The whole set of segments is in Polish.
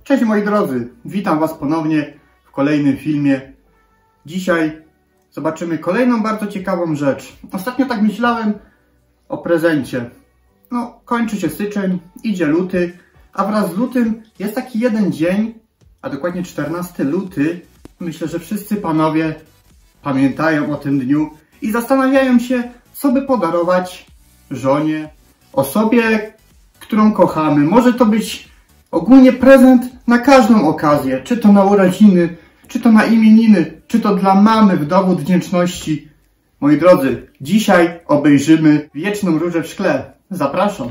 Cześć moi drodzy, witam Was ponownie w kolejnym filmie. Dzisiaj zobaczymy kolejną bardzo ciekawą rzecz. Ostatnio tak myślałem o prezencie. No, kończy się styczeń, idzie luty, a wraz z lutym jest taki jeden dzień, a dokładnie 14 luty. Myślę, że wszyscy panowie pamiętają o tym dniu i zastanawiają się, co by podarować żonie, osobie, którą kochamy. Może to być ogólnie prezent na każdą okazję, czy to na urodziny, czy to na imieniny, czy to dla mamy w dowód wdzięczności. Moi drodzy, dzisiaj obejrzymy Wieczną Różę w szkle. Zapraszam.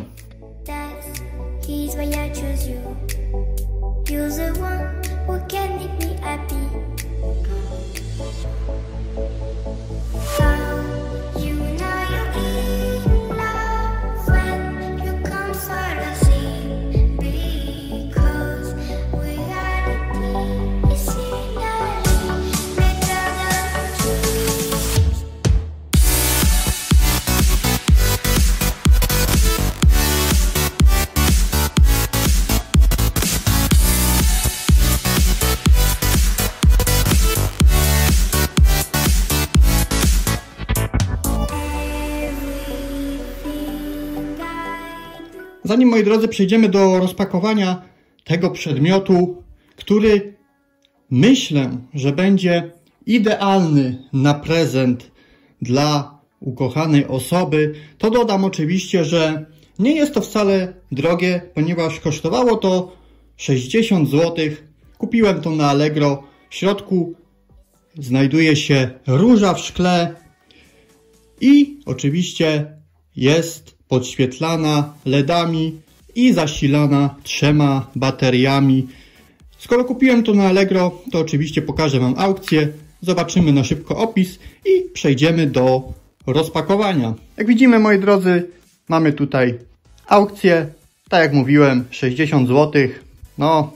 Zanim, moi drodzy, przejdziemy do rozpakowania tego przedmiotu, który myślę, że będzie idealny na prezent dla ukochanej osoby, to dodam oczywiście, że nie jest to wcale drogie, ponieważ kosztowało to 60 zł. Kupiłem to na Allegro. W środku znajduje się róża w szkle i oczywiście jest podświetlana LEDami i zasilana 3 bateriami. Skoro kupiłem to na Allegro, to oczywiście pokażę Wam aukcję, zobaczymy na szybko opis i przejdziemy do rozpakowania. Jak widzimy, moi drodzy, mamy tutaj aukcję, tak jak mówiłem, 60 zł, no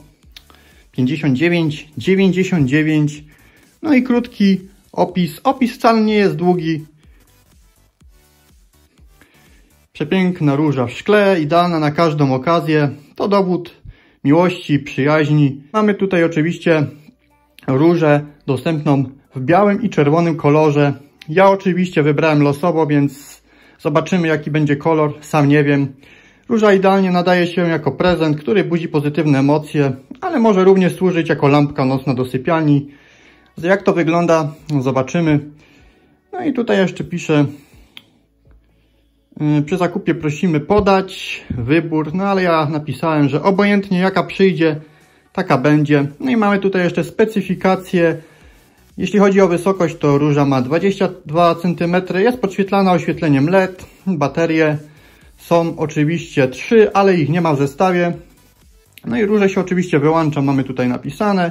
59,99, no i krótki opis. Opis wcale nie jest długi. Przepiękna róża w szkle, idealna na każdą okazję. To dowód miłości, przyjaźni. Mamy tutaj oczywiście różę dostępną w białym i czerwonym kolorze. Ja oczywiście wybrałem losowo, więc zobaczymy, jaki będzie kolor. Sam nie wiem. Róża idealnie nadaje się jako prezent, który budzi pozytywne emocje, ale może również służyć jako lampka nocna do sypialni. Jak to wygląda, zobaczymy. No i tutaj jeszcze piszę: przy zakupie prosimy podać wybór, no ale ja napisałem, że obojętnie jaka przyjdzie, taka będzie. No i mamy tutaj jeszcze specyfikacje. Jeśli chodzi o wysokość, to róża ma 22 cm, jest podświetlana oświetleniem LED. Baterie są oczywiście 3, ale ich nie ma w zestawie. No i róża się oczywiście wyłącza, mamy tutaj napisane.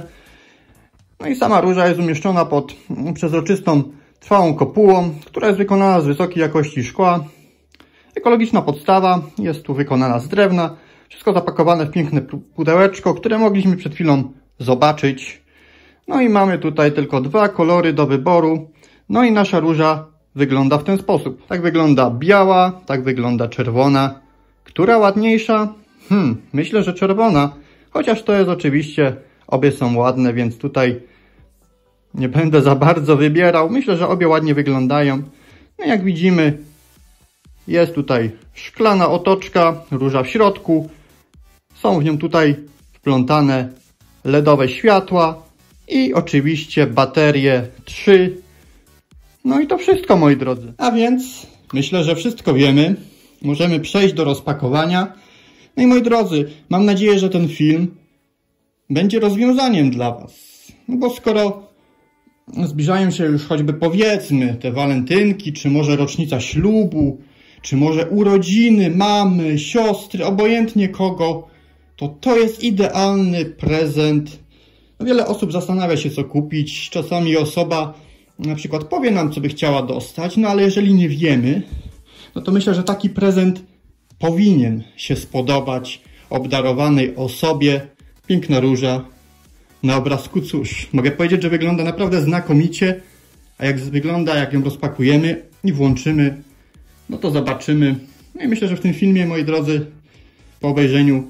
No i sama róża jest umieszczona pod przezroczystą, trwałą kopułą, która jest wykonana z wysokiej jakości szkła. Ekologiczna podstawa, jest tu wykonana z drewna. Wszystko zapakowane w piękne pudełeczko, które mogliśmy przed chwilą zobaczyć. No i mamy tutaj tylko 2 kolory do wyboru. No i nasza róża wygląda w ten sposób. Tak wygląda biała, tak wygląda czerwona. Która ładniejsza? Myślę, że czerwona. Chociaż to jest oczywiście, obie są ładne, więc tutaj nie będę za bardzo wybierał. Myślę, że obie ładnie wyglądają. No jak widzimy, jest tutaj szklana otoczka, róża w środku. Są w nią tutaj wplątane LEDowe światła i oczywiście baterie 3. No i to wszystko, moi drodzy. A więc myślę, że wszystko wiemy. Możemy przejść do rozpakowania. No i moi drodzy, mam nadzieję, że ten film będzie rozwiązaniem dla Was. No bo skoro zbliżają się już choćby, powiedzmy, te walentynki, czy może rocznica ślubu, czy może urodziny mamy, siostry, obojętnie kogo, to jest idealny prezent. Wiele osób zastanawia się, co kupić. Czasami osoba na przykład powie nam, co by chciała dostać, no ale jeżeli nie wiemy, no to myślę, że taki prezent powinien się spodobać obdarowanej osobie. Piękna róża na obrazku, cóż, mogę powiedzieć, że wygląda naprawdę znakomicie, a jak wygląda, jak ją rozpakujemy i włączymy, no to zobaczymy. No i myślę, że w tym filmie, moi drodzy, po obejrzeniu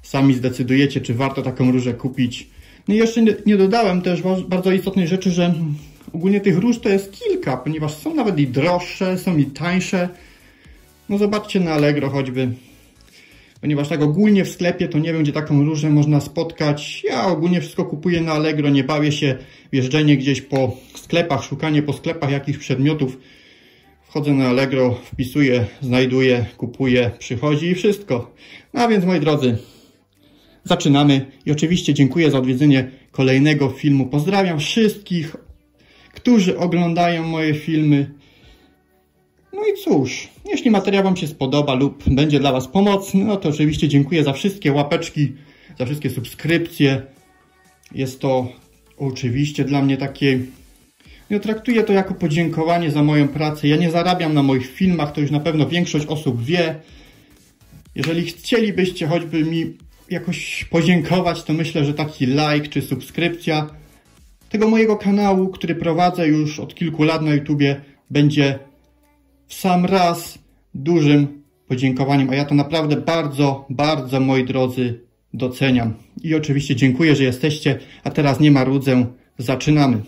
sami zdecydujecie, czy warto taką różę kupić. No i jeszcze nie dodałem też bardzo istotnej rzeczy, że ogólnie tych róż to jest kilka, ponieważ są nawet i droższe, są i tańsze. No zobaczcie na Allegro choćby. Ponieważ tak ogólnie w sklepie to nie wiem, gdzie taką różę można spotkać. Ja ogólnie wszystko kupuję na Allegro, nie bawię się w jeżdżenie gdzieś po sklepach, szukanie po sklepach jakichś przedmiotów. Wchodzę na Allegro, wpisuję, znajduję, kupuję, przychodzi i wszystko. No a więc moi drodzy, zaczynamy. I oczywiście dziękuję za odwiedzenie kolejnego filmu. Pozdrawiam wszystkich, którzy oglądają moje filmy. No i cóż, jeśli materiał Wam się spodoba lub będzie dla Was pomocny, no to oczywiście dziękuję za wszystkie łapeczki, za wszystkie subskrypcje. Jest to oczywiście dla mnie takie... Ja traktuję to jako podziękowanie za moją pracę. Ja nie zarabiam na moich filmach, to już na pewno większość osób wie. Jeżeli chcielibyście choćby mi jakoś podziękować, to myślę, że taki like czy subskrypcja tego mojego kanału, który prowadzę już od kilku lat na YouTubie, będzie w sam raz dużym podziękowaniem, a ja to naprawdę bardzo, bardzo, moi drodzy, doceniam. I oczywiście dziękuję, że jesteście, a teraz nie marudzę, zaczynamy.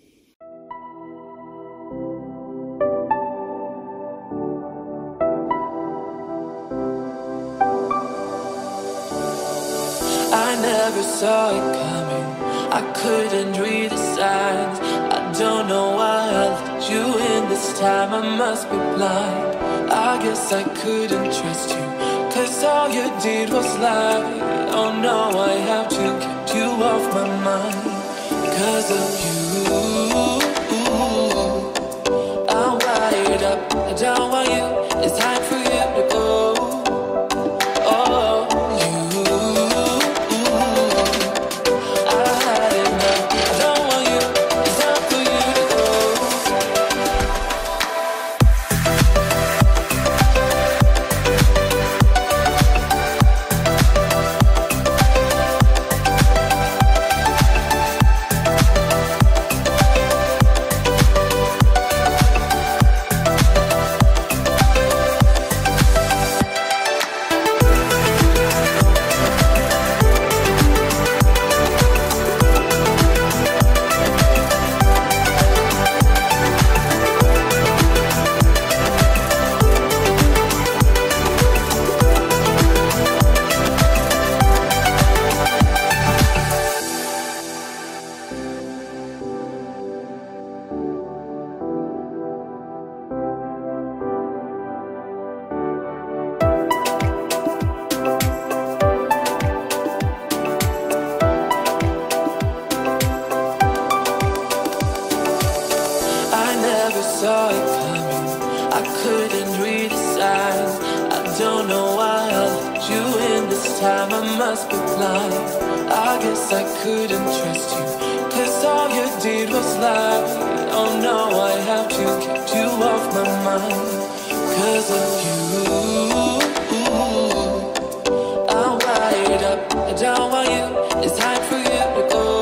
I never saw it coming, I couldn't read the signs. I don't know why I let you in this time, I must be blind. I guess I couldn't trust you, cause all you did was lie. Oh no, I have to keep you off my mind. Cause of you, I'm wired up, I don't want you, it's time for you to go. Saw it coming, I couldn't read the signs. I don't know why I let you in this time, I must be blind. I guess I couldn't trust you, cause all you did was lie. Oh no, I have to keep you off my mind. Cause of you, I'm wired up, I don't want you, it's time for you to go.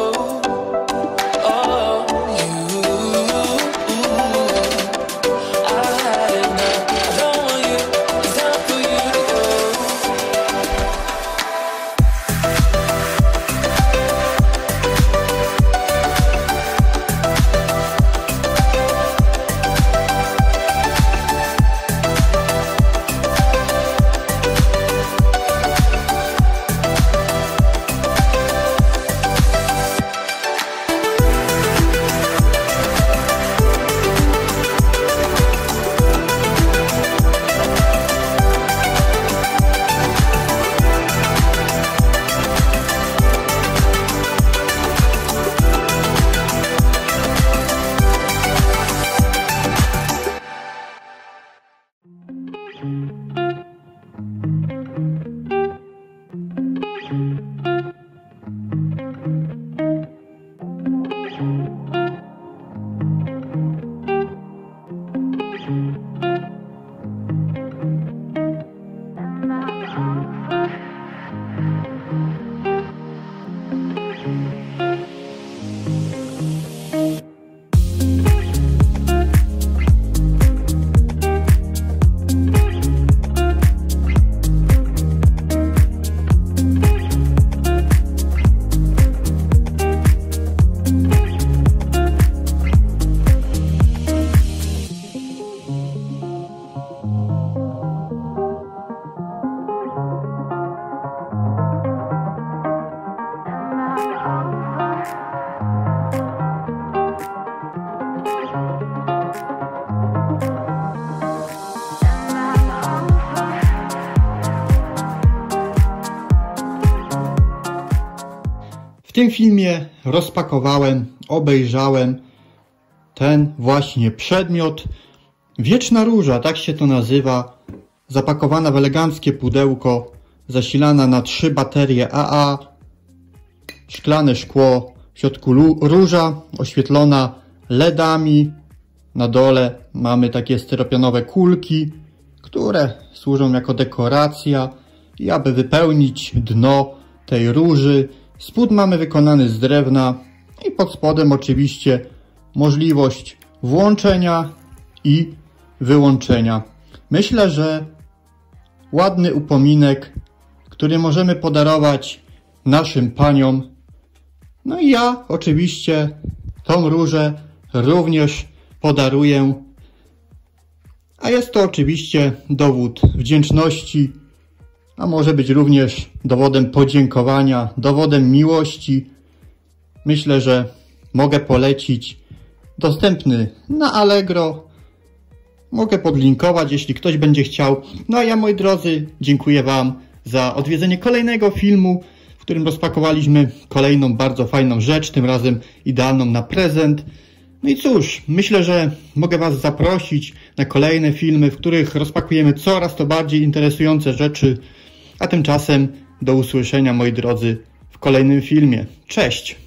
W tym filmie rozpakowałem, obejrzałem ten właśnie przedmiot. Wieczna róża, tak się to nazywa, zapakowana w eleganckie pudełko, zasilana na 3 baterie AA, szklane szkło, w środku róża oświetlona LEDami, na dole mamy takie styropianowe kulki, które służą jako dekoracja i aby wypełnić dno tej róży. Spód mamy wykonany z drewna i pod spodem oczywiście możliwość włączenia i wyłączenia. Myślę, że ładny upominek, który możemy podarować naszym paniom. No i ja oczywiście tą różę również podaruję. A jest to oczywiście dowód wdzięczności, a może być również dowodem podziękowania, dowodem miłości. Myślę, że mogę polecić. Dostępny na Allegro. Mogę podlinkować, jeśli ktoś będzie chciał. No a ja, moi drodzy, dziękuję Wam za odwiedzenie kolejnego filmu, w którym rozpakowaliśmy kolejną bardzo fajną rzecz, tym razem idealną na prezent. No i cóż, myślę, że mogę Was zaprosić na kolejne filmy, w których rozpakujemy coraz to bardziej interesujące rzeczy. A tymczasem do usłyszenia, moi drodzy, w kolejnym filmie. Cześć!